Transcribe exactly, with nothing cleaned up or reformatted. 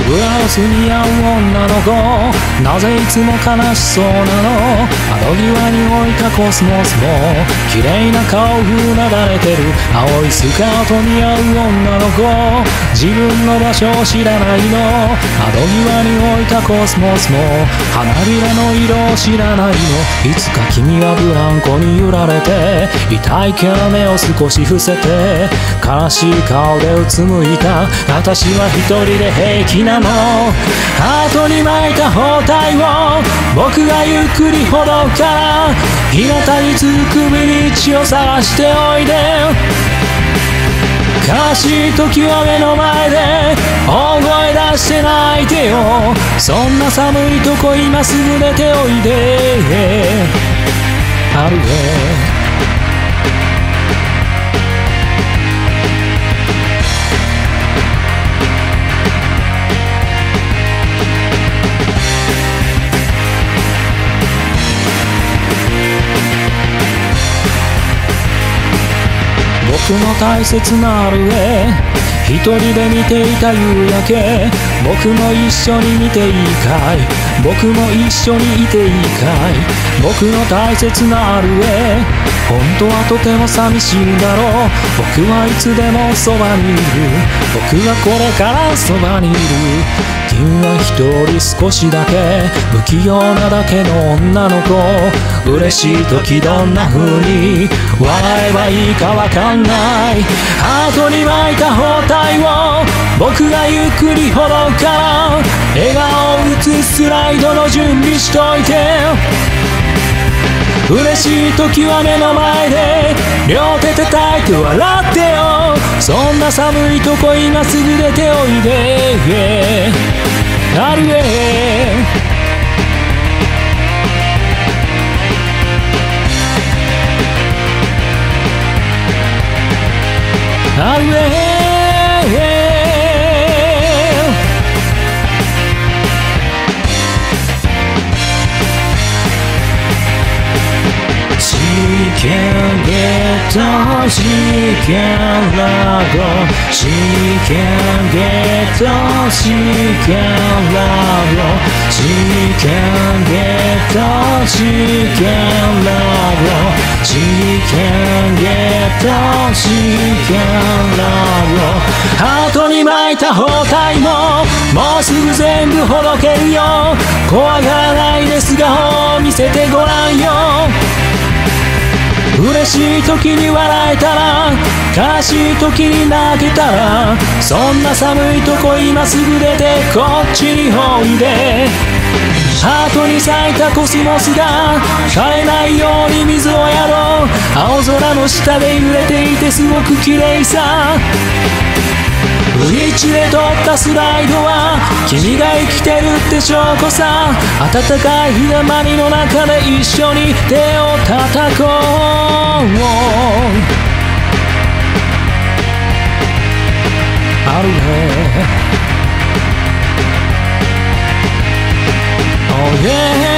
ブラウスに合う女の子、なぜいつも悲しそうなの。窓際に置いたコスモスも綺麗な顔風なだれてる。青いスカートに合う女の子、自分の場所を知らないの。窓際に置いたコスモスも花びらの色を知らないの。いつか君はブランコに揺られて、痛い毛の目を少し伏せて、悲しい顔でうつむいた。私は一人で平気なの。ハートに巻いた包帯を僕がゆっくりほどくから、日向に続く道を探しておいで。悲しい時は目の前で大声出して泣いてよ。そんな寒いとこ今すぐ出ておいで。あるね。僕の大切なある絵、一人で見ていた夕焼け。僕も一緒に見ていいかい、僕も一緒にいていいかい。僕の大切なある絵、本当はとても寂しいんだろう。僕はいつでもそばにいる、僕はこれからそばにいる。君は一人少しだけ不器用なだけの女の子。嬉しい時どんな風に笑えばいいかわかんない。ハートに巻いた包帯を僕がゆっくりほどくから、笑顔を映すスライドの準備しといて。嬉しい時は目の前で両手叩いて笑ってよ。そんな寒いとこ今すぐ出ておいで。あるえあるえShe can get on, she can love on, she can get on, she can love on, she can get on, she can love on, she can get on, she can love on。 ハートに巻いた包帯ももうすぐ全部ほどけるよ。怖がらないで素顔を見せてごらんよ。嬉しい時に笑えたら、悲しい時に泣けたら、そんな寒いとこ今すぐ出てこっちにおいで。ハートに咲いたコスモスが枯れないように水をやろう。青空の下で揺れていてすごく綺麗さ。ブリッジで撮ったスライドは君が生きてるって証拠さ。暖かい日だまりの中で一緒に手を叩こう。あるね。Oh yeah